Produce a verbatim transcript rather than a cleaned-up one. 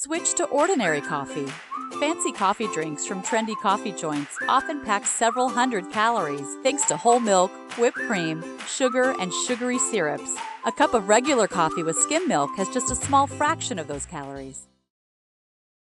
Switch to ordinary coffee. Fancy coffee drinks from trendy coffee joints often pack several hundred calories thanks to whole milk, whipped cream, sugar, and sugary syrups. A cup of regular coffee with skim milk has just a small fraction of those calories.